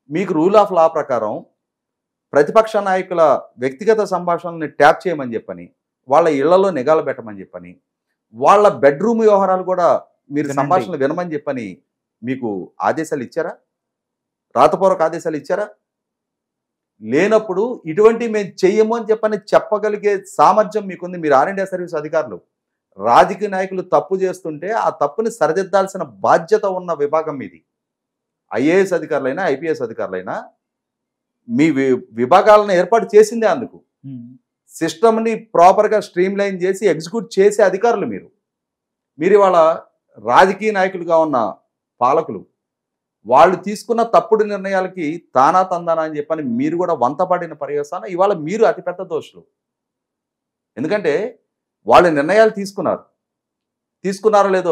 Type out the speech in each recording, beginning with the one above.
మీకు rule of law ప్రకారం ప్రతిపక్ష నాయకుల వ్యక్తిగత సంభాషణల్ని ట్యాప్ చేయమని చెప్పని, వాళ్ళ ఇళ్లలో నిఘాలు పెట్టమని చెప్పని, వాళ్ళ బెడ్రూమ్ వ్యవహారాలు కూడా మీరు సంభాషణలు వినమని చెప్పని మీకు ఆదేశాలు ఇచ్చారా? రాతపూర్వక ఆదేశాలు ఇచ్చారా? లేనప్పుడు ఇటువంటి మేము చెయ్యము అని చెప్పని చెప్పగలిగే సామర్థ్యం మీకుంది. మీరు ఆల్ ఇండియా సర్వీస్ అధికారులు. రాజకీయ నాయకులు తప్పు చేస్తుంటే ఆ తప్పుని సరిదిద్దాల్సిన బాధ్యత ఉన్న విభాగం మీది. ఐఏఎస్ అధికారులైనా ఐపీఎస్ అధికారులైనా మీ విభాగాలను ఏర్పాటు చేసిందే అందుకు. సిస్టమ్ని ప్రాపర్గా స్ట్రీమ్ లైన్ చేసి ఎగ్జిక్యూట్ చేసే అధికారులు మీరు. మీరు ఇవాళ రాజకీయ నాయకులుగా ఉన్న పాలకులు వాళ్ళు తీసుకున్న తప్పుడు నిర్ణయాలకి తానా తందానా అని చెప్పని మీరు కూడా వంతపడిన పర్యవసాన ఇవాళ మీరు అతిపెద్ద దోషులు. ఎందుకంటే వాళ్ళు నిర్ణయాలు తీసుకున్నారో లేదో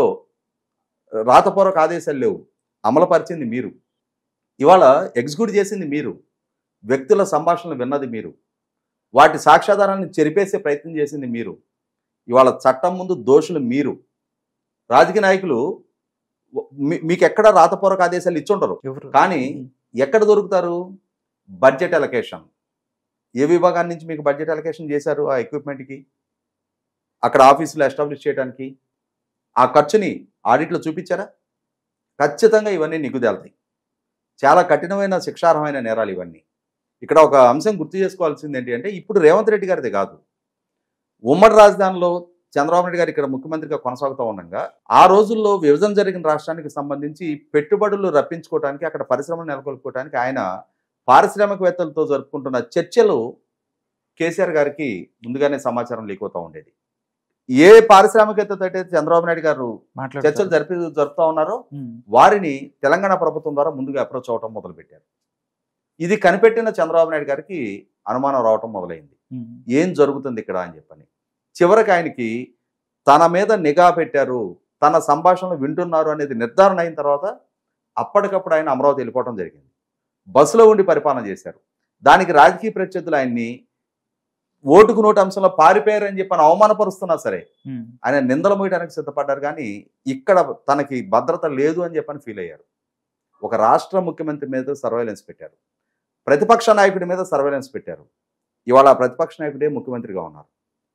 రాతపూర్వక ఆదేశాలు లేవు, అమలుపరిచింది మీరు. ఇవాళ ఎగ్జిక్యూట్ చేసింది మీరు. వ్యక్తుల సంభాషణలు విన్నది మీరు. వాటి సాక్ష్యాధారాన్ని చెరిపేసే ప్రయత్నం చేసింది మీరు. ఇవాళ చట్టం ముందు దోషులు మీరు. రాజకీయ నాయకులు మీకు ఎక్కడ రాతపూర్వక ఆదేశాలు ఇచ్చుండరు, కానీ ఎక్కడ దొరుకుతారు? Budget allocation. ఏ విభాగాన్ని నుంచి మీకు బడ్జెట్ అలొకేషన్ చేశారు? ఆ ఎక్విప్మెంట్కి, అక్కడ ఆఫీసులో ఎస్టాబ్లిష్ చేయడానికి ఆ ఖర్చుని ఆడిట్లో చూపించారా? ఖచ్చితంగా ఇవన్నీ నిగ్గుదేలుతాయి. చాలా కఠినమైన శిక్షార్హమైన నేరాలు ఇవన్నీ. ఇక్కడ ఒక అంశం గుర్తు చేసుకోవాల్సింది ఏంటి అంటే, ఇప్పుడు రేవంత్ రెడ్డి గారిది కాదు, ఉమ్మడి రాజధానిలో చంద్రబాబు నాయుడు గారు ఇక్కడ ముఖ్యమంత్రిగా కొనసాగుతూ ఉండగా ఆ రోజుల్లో విభజన జరిగిన రాష్ట్రానికి సంబంధించి పెట్టుబడులు రప్పించుకోవడానికి, అక్కడ పరిశ్రమలు నెలకొల్పుకోవడానికి ఆయన పారిశ్రామికవేత్తలతో జరుపుకుంటున్న చర్చలు కేసీఆర్ గారికి ముందుగానే సమాచారం లీక్ అవుతూ ఉండేది. ఏ పారిశ్రామికవేత్తతో అయితే చంద్రబాబు నాయుడు గారు చర్చలు జరుపుతూ ఉన్నారో వారిని తెలంగాణ ప్రభుత్వం ద్వారా ముందుగా అప్రోచ్ అవటం మొదలుపెట్టారు. ఇది కనిపెట్టిన చంద్రబాబు నాయుడు గారికి అనుమానం రావటం మొదలైంది, ఏం జరుగుతుంది ఇక్కడ అని చెప్పని. చివరికి ఆయనకి తన మీద నిఘా పెట్టారు, తన సంభాషణలు వింటున్నారు అనేది నిర్ధారణ అయిన తర్వాత అప్పటికప్పుడు ఆయన అమరావతి వెళ్ళిపోవడం జరిగింది. బస్సులో ఉండి పరిపాలన చేశారు. దానికి రాజకీయ ప్రత్యర్థులు ఆయన్ని ఓటుకు నోటు అంశంలో పారిపోయారని చెప్పని అవమానపరుస్తున్నా సరే ఆయన నిందలు మోయడానికి సిద్ధపడ్డారు. కానీ ఇక్కడ తనకి భద్రత లేదు అని చెప్పని ఫీల్ అయ్యారు. ఒక రాష్ట్ర ముఖ్యమంత్రి మీద సర్వేలెన్స్ పెట్టారు, ప్రతిపక్ష నాయకుడి మీద సర్వేలెన్స్ పెట్టారు. ఇవాళ ప్రతిపక్ష నాయకుడే ముఖ్యమంత్రిగా ఉన్నారు.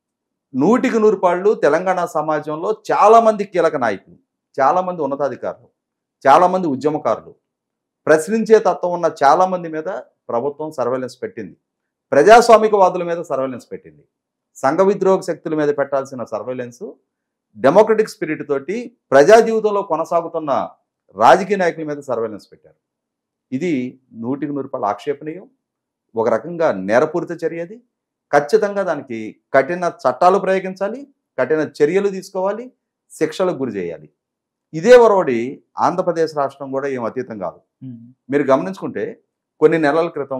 100కి 100 పాళ్ళు తెలంగాణ సమాజంలో చాలామంది కీలక నాయకులు, చాలామంది ఉన్నతాధికారులు, చాలామంది ఉద్యమకారులు, ప్రశ్నించే తత్వం ఉన్న చాలామంది మీద ప్రభుత్వం సర్వేలెన్స్ పెట్టింది. ప్రజాస్వామికవాదుల మీద సర్వేలెన్స్ పెట్టింది. సంఘ విద్రోహ శక్తుల మీద పెట్టాల్సిన సర్వేలెన్స్ డెమోక్రటిక్ స్పిరిట్ తోటి ప్రజా జీవితంలో కొనసాగుతున్న రాజకీయ నాయకుల మీద సర్వేలెన్స్ పెట్టారు. ఇది 100కి 100 పాళ్ళు ఆక్షేపణీయం, ఒక రకంగా నేరపూరిత చర్యది. ఖచ్చితంగా దానికి కఠిన చట్టాలు ప్రయోగించాలి, కఠిన చర్యలు తీసుకోవాలి, శిక్షలకు గురి చేయాలి. ఇదే ఒరవడి ఆంధ్రప్రదేశ్ రాష్ట్రం కూడా ఏం అతీతం కాదు. మీరు గమనించుకుంటే కొన్ని నెలల క్రితం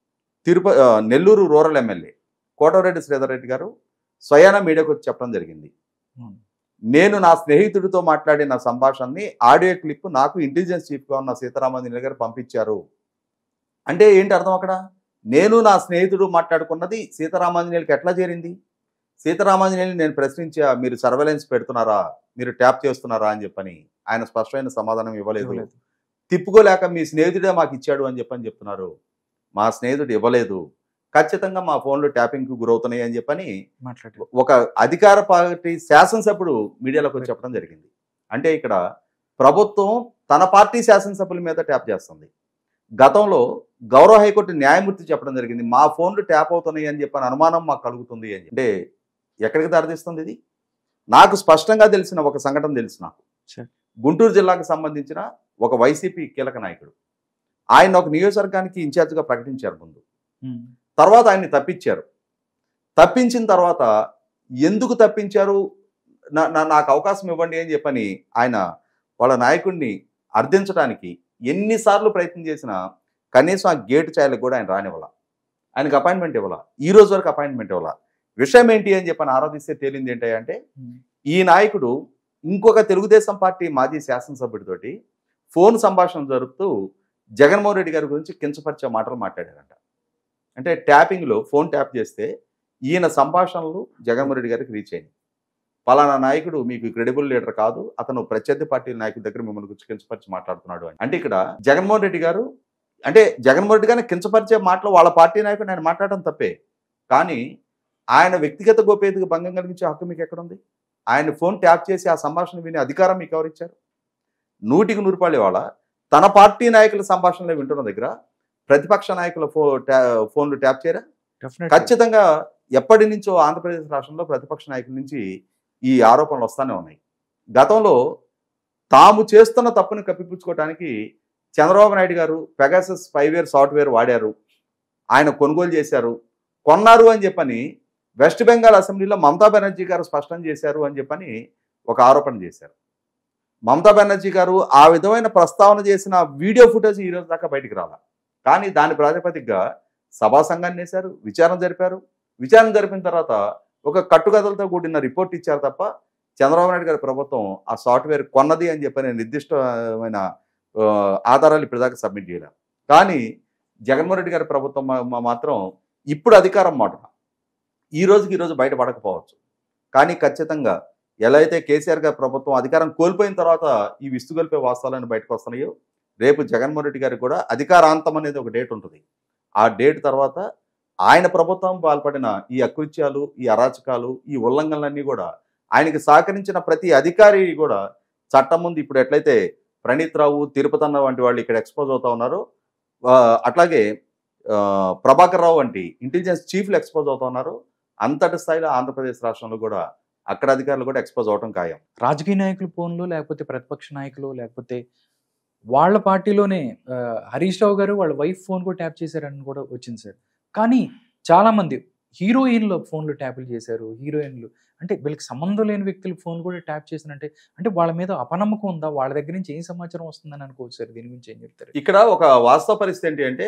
నెల్లూరు రూరల్ ఎమ్మెల్యే కోటరెడ్డి శ్రీధర్ రెడ్డి గారు స్వయాన మీడియాకు వచ్చి చెప్పడం జరిగింది, నేను నా స్నేహితుడితో మాట్లాడిన సంభాషణని ఆడియో క్లిప్ నాకు ఇంటెలిజెన్స్ చీఫ్గా ఉన్న సీతారామాంజనేయులు గారు పంపించారు. అంటే ఏంటి అర్థం? అక్కడ నేను నా స్నేహితుడు మాట్లాడుకున్నది సీతారామాంజనేయులకి ఎట్లా చేరింది? సీతారామాంజనేయులు నేను ప్రశ్నించా, మీరు సర్వేలెన్స్ పెడుతున్నారా, మీరు ట్యాప్ చేస్తున్నారా అని చెప్పని ఆయన స్పష్టమైన సమాధానం ఇవ్వలేదు. తిప్పుకోలేక మీ స్నేహితుడే మాకు ఇచ్చాడు అని చెప్పని చెప్తున్నారు. మా స్నేహితుడు ఇవ్వలేదు, ఖచ్చితంగా మా ఫోన్లు ట్యాపింగ్కి గురవుతున్నాయి అని చెప్పని ఒక అధికార పార్టీ శాసనసభ్యుడు మీడియాలోకి వచ్చి చెప్పడం జరిగింది. అంటే ఇక్కడ ప్రభుత్వం తన పార్టీ శాసనసభ్యుల మీద ట్యాప్ చేస్తుంది. గతంలో గౌరవ హైకోర్టు న్యాయమూర్తి చెప్పడం జరిగింది, మా ఫోన్లు ట్యాప్ అవుతున్నాయి అని చెప్పని అనుమానం మాకు కలుగుతుంది అని. అంటే ఎక్కడికి దారితీస్తుంది ఇది? నాకు స్పష్టంగా తెలిసిన ఒక సంఘటన తెలుసు నాకు. గుంటూరు జిల్లాకు సంబంధించిన ఒక వైసీపీ కీలక నాయకుడు, ఆయన ఒక నియోజకవర్గానికి ఇన్ఛార్జిగా ప్రకటించారు ముందు. తర్వాత ఆయన్ని తప్పించారు. తప్పించిన తర్వాత ఎందుకు తప్పించారు, నాకు అవకాశం ఇవ్వండి అని చెప్పని ఆయన వాళ్ళ నాయకుడిని అర్థించడానికి ఎన్నిసార్లు ప్రయత్నం చేసినా కనీసం ఆ గేటు ఛాయలకు కూడా ఆయన రానివ్వాల, ఆయనకు అపాయింట్మెంట్ ఇవ్వాల, ఈ రోజు వరకు అపాయింట్మెంట్ ఇవ్వాల. విషయం ఏంటి అని చెప్పని ఆరాధిస్తే తేలింది ఏంటంటే, ఈ నాయకుడు ఇంకొక తెలుగుదేశం పార్టీ మాజీ శాసనసభ్యుడితోటి ఫోన్ సంభాషణ జరుపుతూ జగన్మోహన్ రెడ్డి గారి గురించి కించపరిచే మాటలు మాట్లాడారంట. అంటే ట్యాపింగ్లో ఫోన్ ట్యాప్ చేస్తే ఈయన సంభాషణలు జగన్మోహన్ రెడ్డి గారికి రీచ్ అయింది. పలానా నాయకుడు మీకు క్రెడిబుల్ లీడర్ కాదు, అతను ప్రత్యర్థి పార్టీ నాయకుడి దగ్గర మిమ్మల్ని గురించి కించపరిచి మాట్లాడుతున్నాడు అని. అంటే ఇక్కడ జగన్మోహన్ రెడ్డి గారు అంటే జగన్మోహన్ రెడ్డి గారిని కించపరిచే మాటలు వాళ్ళ పార్టీ నాయకుడు ఆయన మాట్లాడడం తప్పే. కానీ ఆయన వ్యక్తిగత గోప్యతకు భంగం కలిగించే హక్కు మీకు ఎక్కడుంది? ఆయన ఫోన్ ట్యాప్ చేసి ఆ సంభాషణ వినే అధికారం మీకు ఎవరిచ్చారు? 100కి 100 ఇవాళ తన పార్టీ నాయకుల సంభాషణలు వింటున్న దగ్గర ప్రతిపక్ష నాయకుల ఫోన్లు ట్యాప్ చేయరా? ఖచ్చితంగా ఎప్పటి నుంచో ఆంధ్రప్రదేశ్ రాష్ట్రంలో ప్రతిపక్ష నాయకుల నుంచి ఈ ఆరోపణలు వస్తూనే ఉన్నాయి. గతంలో తాము చేస్తున్న తప్పుని కప్పిపుచ్చుకోవడానికి చంద్రబాబు నాయుడు గారు పెగాసస్ స్పైవేర్ సాఫ్ట్వేర్ వాడారు, ఆయన కొనుగోలు చేశారు, కొన్నారు అని చెప్పని వెస్ట్ బెంగాల్ అసెంబ్లీలో మమతా బెనర్జీ గారు స్పష్టం చేశారు అని చెప్పని ఒక ఆరోపణ చేశారు. మమతా బెనర్జీ గారు ఆ విధమైన ప్రస్తావన చేసిన వీడియో ఫుటేజ్ ఈ రోజు దాకా బయటికి రాల. కానీ దాని ప్రాతిపదికగా సభా సంఘాన్ని వేశారు, విచారణ జరిపారు. విచారణ జరిపిన తర్వాత ఒక కట్టుకథలతో కూడిన రిపోర్ట్ ఇచ్చారు తప్ప చంద్రబాబు నాయుడు గారి ప్రభుత్వం ఆ సాఫ్ట్వేర్ కొన్నది అని చెప్పని నిర్దిష్టమైన ఆధారాలు ఇప్పటిదాకా సబ్మిట్ చేయలేదు. కానీ జగన్మోహన్ రెడ్డి గారి ప్రభుత్వం మాత్రం ఇప్పుడు అధికారం మాట ఈ రోజు బయటపడకపోవచ్చు. కానీ ఖచ్చితంగా ఎలా అయితే కేసీఆర్ గారి ప్రభుత్వం అధికారం కోల్పోయిన తర్వాత ఈ విస్తుగొల్పే వాస్తవాలను బయటకు వస్తున్నాయో, రేపు జగన్మోహన్ రెడ్డి గారికి కూడా అధికారాంతం అనేది ఒక డేట్ ఉంటుంది. ఆ డేట్ తర్వాత ఆయన ప్రభుత్వం పాల్పడిన ఈ అకృత్యాలు, ఈ అరాచకాలు, ఈ ఉల్లంఘనలన్నీ కూడా ఆయనకి సహకరించిన ప్రతి అధికారి కూడా చట్టం ముందు ఇప్పుడు ఎట్లయితే ప్రణీత్ రావు, తిరుపతన్న వంటి వాళ్ళు ఇక్కడ ఎక్స్పోజ్ అవుతా ఉన్నారో, అట్లాగే ప్రభాకర్ రావు వంటి ఇంటెలిజెన్స్ చీఫ్లు ఎక్స్పోజ్ అవుతా ఉన్నారు. అంతటి స్థాయిలో ఆంధ్రప్రదేశ్ రాష్ట్రంలో కూడా అక్కడ అధికారులు కూడా ఎక్స్పోజ్ అవడం ఖాయం. రాజకీయ నాయకుల ఫోన్లు, లేకపోతే ప్రతిపక్ష నాయకులు, లేకపోతే వాళ్ళ పార్టీలోనే హరీష్ రావు గారు వాళ్ళ వైఫ్ ఫోన్ కూడా ట్యాప్ చేశారని కూడా వచ్చింది సార్. కానీ చాలా మంది హీరోయిన్ల ఫోన్లు ట్యాపులు చేశారు. హీరోయిన్లు అంటే వీళ్ళకి సంబంధం లేని వ్యక్తుల ఫోన్ కూడా ట్యాప్ చేసినంటే అంటే వాళ్ళ మీద అపనమ్మకం ఉందా? వాళ్ళ దగ్గర నుంచి ఏం సమాచారం వస్తుందని అనుకోవచ్చు సార్. దీని గురించి ఏం చెప్తారు? ఇక్కడ ఒక వాస్తవ పరిస్థితి ఏంటి అంటే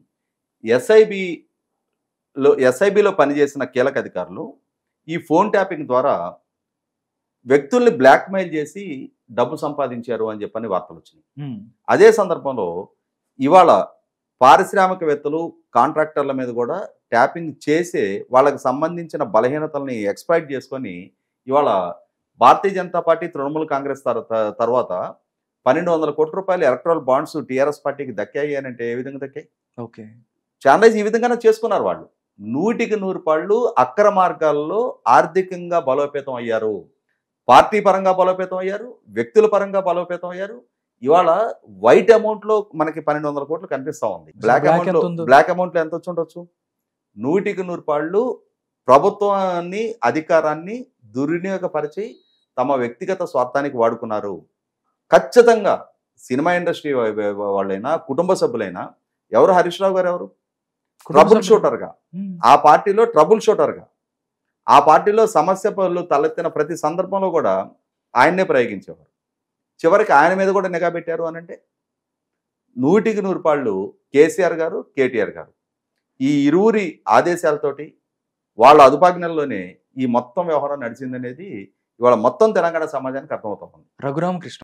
ఎస్ఐబిలో పనిచేసిన కీలక అధికారులు ఈ ఫోన్ ట్యాపింగ్ ద్వారా వ్యక్తుల్ని బ్లాక్మెయిల్ చేసి డబ్బు సంపాదించారు అని చెప్పని వార్తలు వచ్చినాయి. అదే సందర్భంలో ఇవాళ పారిశ్రామికవేత్తలు, కాంట్రాక్టర్ల మీద కూడా ట్యాపింగ్ చేసే వాళ్ళకి సంబంధించిన బలహీనతల్ని ఎక్స్‌ప్లాయిట్ చేసుకొని ఇవాళ భారతీయ జనతా పార్టీ, తృణమూల్ కాంగ్రెస్ తర్వాత 1200 కోట్ల రూపాయలు ఎలక్ట్రల్ బాండ్స్ టీఆర్ఎస్ పార్టీకి దక్కాయి అని అంటే ఏ విధంగా దక్కాయి? ఓకే, ఛానలైజ్ ఈ విధంగానే చేసుకున్నారు వాళ్ళు. 100కి 100 పాళ్ళు అక్రమ మార్గాల్లో ఆర్థికంగా బలోపేతం అయ్యారు. పార్టీ పరంగా బలోపేతం అయ్యారు, వ్యక్తుల పరంగా బలోపేతం అయ్యారు. ఇవాళ వైట్ అమౌంట్ లో మనకి 1200 కోట్లు కనిపిస్తా ఉంది. బ్లాక్ అమౌంట్ లో ఎంత వచ్చి ఉండొచ్చు? 100కి 100 పాళ్ళు ప్రభుత్వాన్ని, అధికారాన్ని దుర్వినియోగపరిచి తమ వ్యక్తిగత స్వార్థానికి వాడుకున్నారు. ఖచ్చితంగా సినిమా ఇండస్ట్రీ వాళ్ళైనా, కుటుంబ సభ్యులైనా, ఎవరు హరీష్ రావు గారు ఎవరు? ట్రబుల్ షూటర్గా, ఆ పార్టీలో ట్రబుల్ షూటర్గా, ఆ పార్టీలో సమస్య పనులు తలెత్తిన ప్రతి సందర్భంలో కూడా ఆయన్నే ప్రయోగించేవారు. చివరికి ఆయన మీద కూడా నిఘా పెట్టారు అని అంటే 100కి 100 పాళ్ళు కేసీఆర్ గారు, కేటీఆర్ గారు ఈ ఇరువురి ఆదేశాలతోటి వాళ్ళ అదుపాజ్ఞల్లోనే ఈ మొత్తం వ్యవహారం నడిచిందనేది ఇవాళ మొత్తం తెలంగాణ సమాజానికి అర్థమవుతుంది. రఘురామకృష్ణ